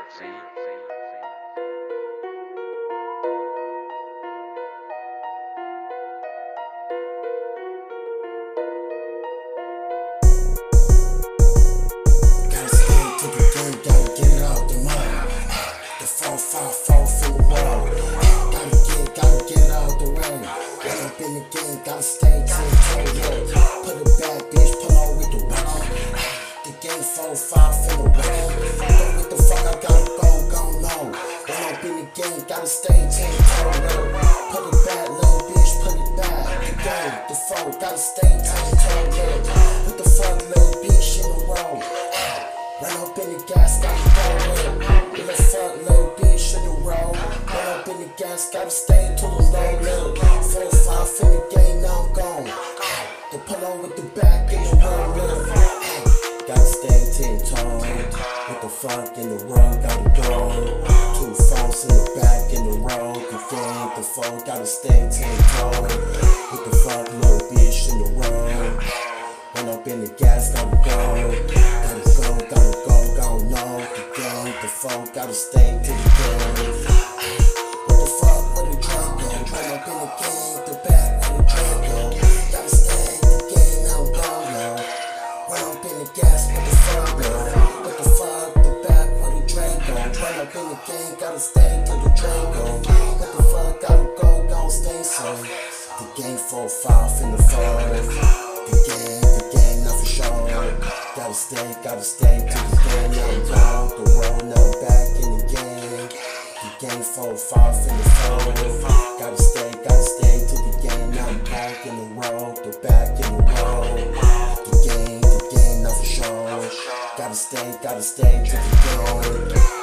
Gotta stay to the game, gotta get it out the mud. The 4-5-4 for the world. Gotta get it out the way. Run up in the game, gotta stay 10 toes. Put it back, bitch, pull on with the weapon. The game 4-5 for the weapon. What the fuck I gotta go no. Run up in the game, gotta stay 10 toes. Put it back, little bitch, put it back. The game, the 4, gotta stay 10 toes. What the fuck, little bitch, in the road. Run up in the gas, gotta go. What the fuck, little bitch, in the road. Run up in the gas, gotta stay to the low. 4-5 in the game, now I'm gone. To pull on with the back in the road. Gotta stay 10 toes. What the fuck in the world, gotta go. 2 phones in the back in the road. The game, the 4, gotta stay 10 toes. What the fuck, little bitch, in the road. Run up in the gas, gotta go. Gotta know the game, the 4, gotta stay to the game. What the fuck, where the drink go? Run up in the game, the back, where the drink go? Gotta stay in the game, now I'm gone now. Run up in the gas, what the fuck go? What the fuck, the back, where the drink go? Run up in the game, gotta stay to the drink go. What the fuck, gotta stay so. The game 4-5 in the 4. The game, not for sure. Gotta stay to the game. Now I'm gone, the world, now I'm back in the game. The game 4-5 in the 4. Gotta stay to the game. Now I'm back in the road, the back in the road. The game, not for sure. Gotta stay to the game.